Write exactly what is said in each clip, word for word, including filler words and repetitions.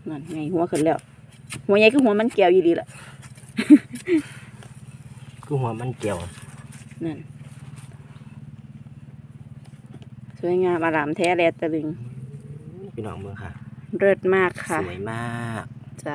นั่นไงหัวขึ้นแล้วหัวใหญ่คือหัวมันแก้วอยู่ดีล่ะคือหัวมันแก้วนั่นสวยงามอารามแท้แลตะลึงพี่น้องเมืองค่ะเลิศมากค่ะสวยมากจ้ะ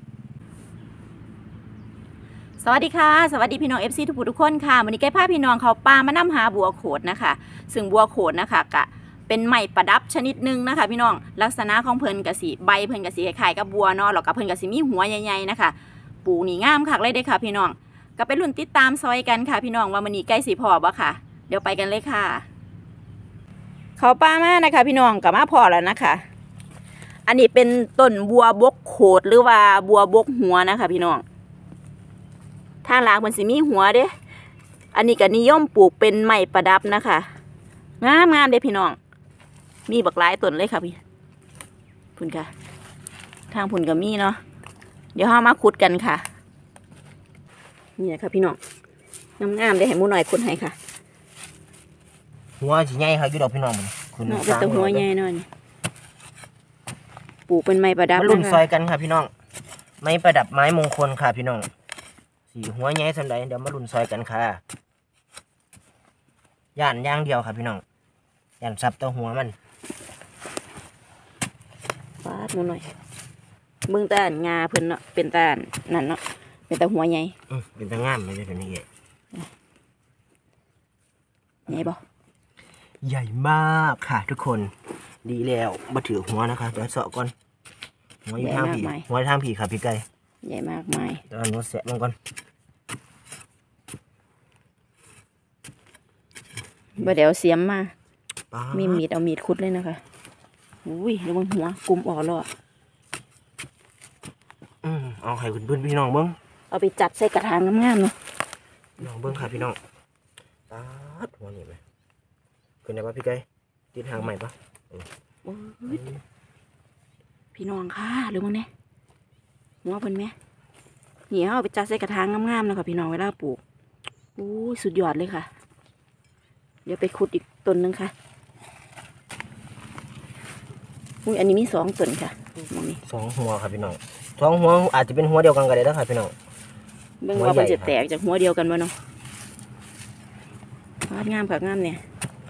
สวัสดีค่ะสวัสดีพี่น้อง เอฟ ซี ทุกผู้ทุกคนค่ะวันนี้ใกล้พาพี่น้องเขาป่ามานำหาบัวโขดนะคะซึ่งบัวโขดนะคะกะเป็นไม้ประดับชนิดหนึ่งนะคะพี่น้องลักษณะของเพิ่นกะสีใบเพิ่นกะสีคล้ายๆกับบัวเนาะแล้วก็เพิ่นกะสีมีหัวใหญ่ๆนะคะปลูกนี่งามคักเลยเด้ค่ะพี่น้องก็ไปลุ้นติดตามซอยกันค่ะพี่น้องว่าวันนี้ใกล้สิพอบ่ค่ะเดี๋ยวไปกันเลยค่ะเขาป่ามานะคะพี่น้องกับมาพอแล้วนะคะอันนี้เป็นต้นบัวบกโขดหรือว่าบัวบกหัวนะคะพี่น้องทางหลังมันสิมีหัวเด้อันนี้ก็นิยมปลูกเป็นไม้ประดับนะคะงามงามเด้พี่น้องมีบักหลายต้นเลยค่ะพี่พุ่นค่ะทางพุ่นก็มีเนาะเดี๋ยวเรามาขุดกันค่ะนี่นะคะพี่น้องงามงามได้ให้หมูหน่อยขุดให้ค่ะหัวสิใหญ่ค่ะอยู่ดอกพี่น้องมันคุณเนาะเป็นตัวหัวใหญ่หน่อยปลูกเป็นไม้ประดับมาลุ้นซอยกันค่ะพี่น้องไม้ประดับไม้มงคลค่ะพี่น้องสีหัวใหญ่สันใดเดี๋ยวมาลุ้นซอยกันค่ะย่านย่างเดียวค่ะพี่น้องย่านซับตัวหัวมันฟาดหมูหน่อยเบื้องต้นงาเพิ่นเนาะเป็นต้นนั่นเนาะเป็นแต่หัวใหญ่เป็นตะง่ามไม่ใช่ตัวนี้ใหญ่ใหญ่บ่ใหญ่มากค่ะทุกคนดีแล้วมาถือหัวนะคะเดี๋ยวเสาะก่อนหัวอยู่ทางผีหัวทางผีค่ะพี่ไก่ใหญ่มากมายเดี๋ยวหนูแสะมันก่อนบ่เดี๋ยวเสียมมามีมีดเอามีดคุดเลยนะคะอุ้ยระวังหัวกลุ่มอ่อนเลยอืมเอาให้คุณเพื่อนพี่น้องเบิ้งเอาไปจัดใส่กระถางงามๆเนาะพี่น้องเบิ้งค่ะพี่น้องตัดหัวนี่ไหมเป็นไงบ้างพี่ไก่ติดหางใหม่ปะพี่น้องค่ะหรือมั้งเนี่ยหัวเพิ่นไหมนี่เอาไปจัดใส่กระถางงามๆนะคะพี่น้องเวลาปลูกอู้สุดยอดเลยค่ะเดี๋ยวไปขุดอีกต้นนึงค่ะอุ้ยอันนี้มีสองต้นค่ะมองนี่สองหัวค่ะพี่น้องสองหัวอาจจะเป็นหัวเดียวกันก็ได้แล้วค่ะพี่น้องเบื้องว่ามันจะแตกจากหัวเดียวกันวะเนาะวาดงามค่ะงามเนี่ย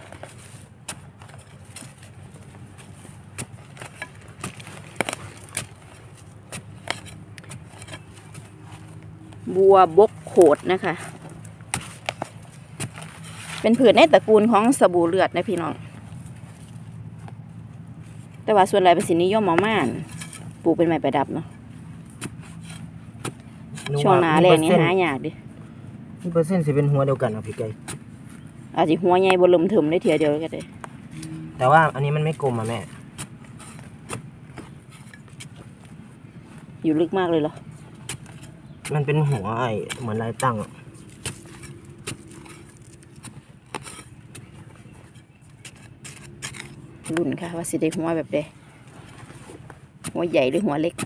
บัวบกโขดนะคะเป็นผืนในตระกูลของสบู่เลือดนะพี่น้องแต่ว่าส่วนใหญ่เป็นสินิยมมากๆปลูกเป็นไม้ประดับเนาะช่วงหน้าแรงนี้หายากดินี่เปอร์เซ็นต์สิเป็นหัวเดียวกันนะพี่ไก่อาจจะหัวใหญ่บนลมถึมได้เทียเดียวก็ได้แต่ว่าอันนี้มันไม่กลมอ่ะแม่อยู่ลึกมากเลยเหรอมันเป็นหัวไอ้เหมือนลายตั้งรุ่นค่ะว่าสิได้หัวแบบใดหัวใหญ่หรือหัวเล็ก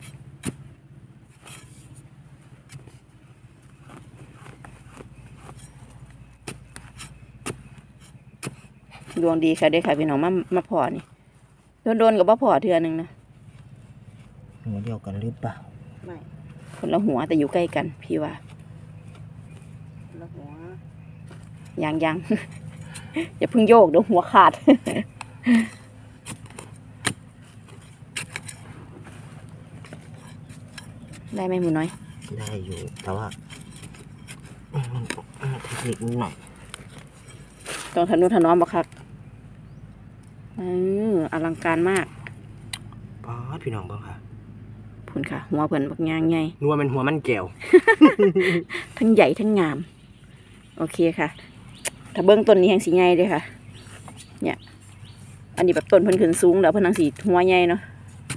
ดวงดีค่ะได้ค่ะพี่น้องมามาพอนี่โดนโดนกับว่าพอเทือนึงนะหัวเดียวกันหรือเปล่าไม่คนละหัวแต่อยู่ใกล้กันพี่ว่าคนละหัวยังยัง อย่าเพิ่งโยกเดี๋ยวหัวขาด ได้ไหมหมูน้อยได้อยู่แต่ว่าเทคนิคนิดหน่อยต้องทะนุถนอมบักคักเอออลังการมากป้าพี่น้องบ้างค่ะพุ่นค่ะหัวเพิ่นบักยางใหญ่นัวเป็นหัวมันแก้วทั้งใหญ่ทั้งงามโอเคค่ะถ้าเบื้องต้นนี้แห่งสีใหญ่เลยค่ะเนี่ยอันนี้แบบต้นเพิ่นขึ้นสูงแล้วเพิ่นทางสีหัวใหญ่เนาะ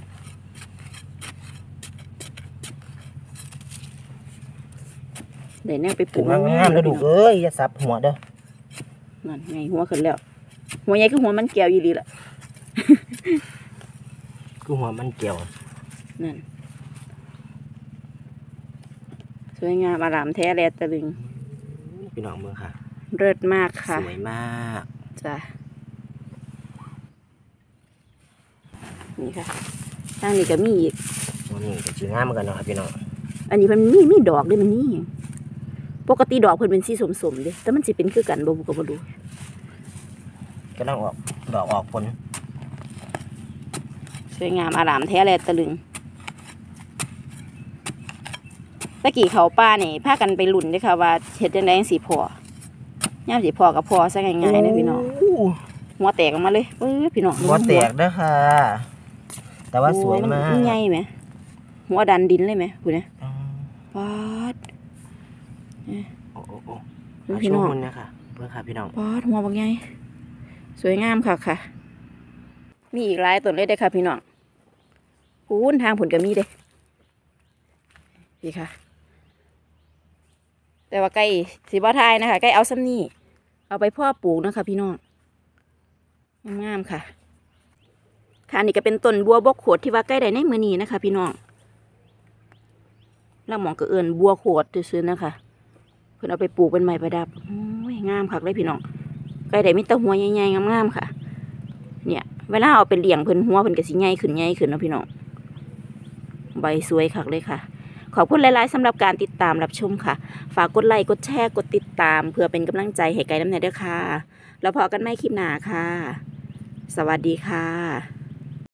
เดี๋ยวเนี่ยไปปลูกงามๆแล้วดูเอ้ยอย่าสับหัวเด้อนั่นไงหัวขึ้นแล้วหัวใหญ่คือหัวมันแก้วอยู่ดีล่ะคือหัวมันแก้วนั่นสวยงามอารามแท้แลตะลึงพี่น้องเมืองค่ะเลิศมากค่ะสวยมากจ้ะนี่ค่ะทางนี้ก็มีอีกวันนี้ก็สีงามเหมือนกันเนาะครับพี่น้องอันนี้มันมีมีดอกด้วยมันนี่ปกติดอกเพิ่นเป็นสีสมๆเด้แต่มันสิเป็นคือกันบ่ก็บ่รู้ก็ต้องออกดอกออกผลสวยงามอารามแท้แลตะลึงตะกี้เขาป้านี่พากันไปลุ่นเด้อค่ะว่าเฮ็ดจังได๋จังสิพอย่ามสิพอกับพอซะง่ายๆเด้อพี่น้องหัวแตกออกมาเลยเอ้ยพี่น้องหัวแตกเด้อค่ะ แต่ว่าสวยมากมันใหญ่ไหมหัวดันดินเลยไหมคุณเนี่ยอืมปาดโอ้โอ้โอ้ดูพี่น้องชมมันนะคะเพื่อค่ะพี่น้องปาดหัวบางใหญ่สวยงามค่ะค่ะ มีอีกหลายต้นเลยเด้อค่ะพี่น้องพูนทางผลก็มีเด้พี่ค่ะ แต่ว่าไก่สีบ่ทายนะคะไก่เอาซ้ำนี่เอาไปพ่อปลูกนะคะพี่น้องงามๆค่ะค่ะนี่ก็เป็นต้นบัวบกโขดที่ว่าใกล้ได้ในมือนี้นะคะพี่น้องแล้วหมองก็เอิญบัวโขดซื้อๆนะคะเพิ่นเอาไปปลูกเป็นไม้ประดับโอ้ยงามคักเลยพี่น้องใกล้ได้มีแต่หัวใหญ่ๆงามๆค่ะเนี่ยเวลาเอาไปเลี้ยงเพิ่นหัวเพิ่นก็สิใหญ่ขึ้นใหญ่ขึ้นเนาะพี่น้องใบสวยคักเลยค่ะขอบคุณหลายๆสำหรับการติดตามรับชมค่ะฝากกดไลค์กดแชร์กดติดตามเพื่อเป็นกำลังใจให้ไกด์น้ำเนยด้วยค่ะแล้วพอกันไม่คลิปหน้าค่ะสวัสดีค่ะ